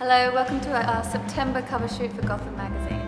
Hello, welcome to our September cover shoot for Gotham magazine.